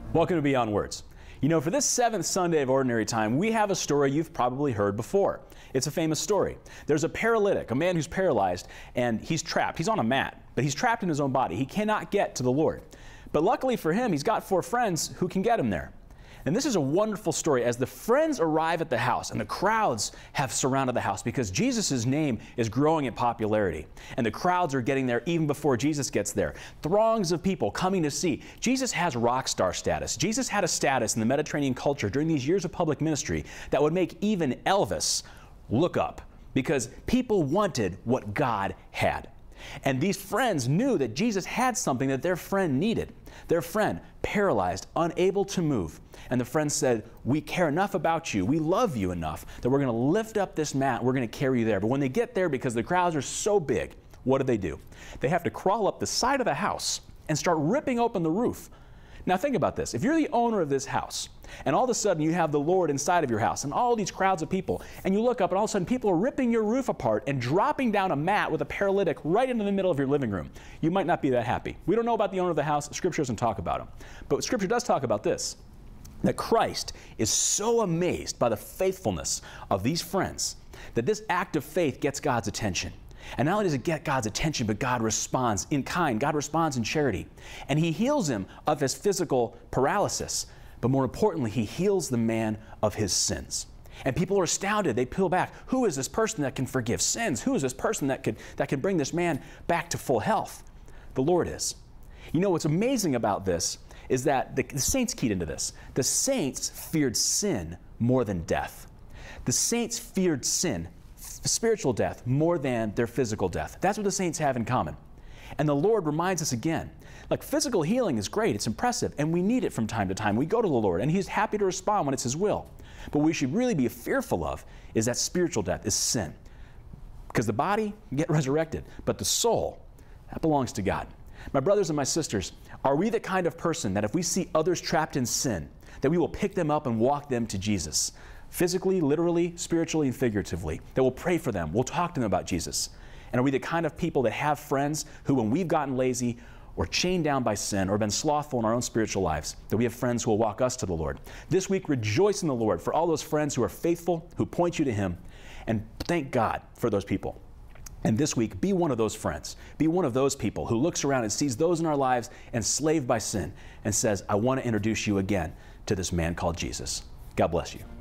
Welcome to Beyond Words. You know, for this seventh Sunday of Ordinary Time, we have a story you've probably heard before. It's a famous story. There's a paralytic, a man who's paralyzed, and he's trapped. He's on a mat, but he's trapped in his own body. He cannot get to the Lord. But luckily for him, he's got 4 friends who can get him there. And this is a wonderful story as the friends arrive at the house and the crowds have surrounded the house because Jesus' name is growing in popularity. And the crowds are getting there even before Jesus gets there. Throngs of people coming to see. Jesus has rock star status. Jesus had a status in the Mediterranean culture during these years of public ministry that would make even Elvis look up because people wanted what God had. And these friends knew that Jesus had something that their friend needed. Their friend, paralyzed, unable to move. And the friend said, "We care enough about you, we love you enough, that we're going to lift up this mat, we're going to carry you there." But when they get there, because the crowds are so big, what do? They have to crawl up the side of the house and start ripping open the roof. Now think about this. If you're the owner of this house, and all of a sudden you have the Lord inside of your house, and all these crowds of people, and you look up and all of a sudden people are ripping your roof apart and dropping down a mat with a paralytic right into the middle of your living room, you might not be that happy. We don't know about the owner of the house. Scripture doesn't talk about him. But Scripture does talk about this, that Christ is so amazed by the faithfulness of these friends that this act of faith gets God's attention. And not only does it get God's attention, but God responds in kind. God responds in charity. And He heals him of his physical paralysis. But more importantly, He heals the man of his sins. And people are astounded. They peel back. Who is this person that can forgive sins? Who is this person that can bring this man back to full health? The Lord is. You know, what's amazing about this is that the saints keyed into this. The saints feared sin more than death. The saints feared sin, spiritual death, more than their physical death. That's what the saints have in common. And the Lord reminds us again, like, physical healing is great, it's impressive, and we need it from time to time. We go to the Lord, and He's happy to respond when it's His will. But what we should really be fearful of is that spiritual death is sin. Because the body can get resurrected, but the soul, that belongs to God. My brothers and my sisters, are we the kind of person that if we see others trapped in sin, that we will pick them up and walk them to Jesus? Physically, literally, spiritually, and figuratively. That we'll pray for them. We'll talk to them about Jesus. And are we the kind of people that have friends who, when we've gotten lazy or chained down by sin or been slothful in our own spiritual lives, that we have friends who will walk us to the Lord? This week, rejoice in the Lord for all those friends who are faithful, who point you to Him, and thank God for those people. And this week, be one of those friends. Be one of those people who looks around and sees those in our lives enslaved by sin and says, "I want to introduce you again to this man called Jesus." God bless you.